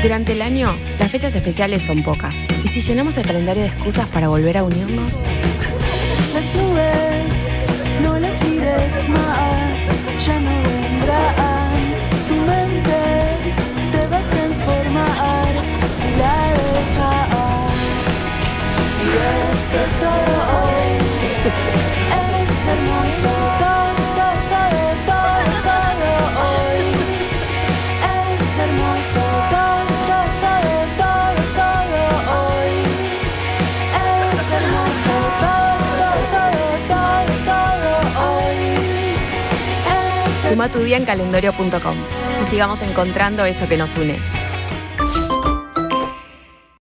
Durante el año, las fechas especiales son pocas. ¿Y si llenamos el calendario de excusas para volver a unirnos? Las nubes, no las mires más, ya no vendrán. Tu mente te va a transformar si la dejas. Y es que todo hoy eres hermoso, todo hoy eres hermoso, todo hoy eres hermoso, todo hoy eres Suma tu día en calendario.com y sigamos encontrando eso que nos une.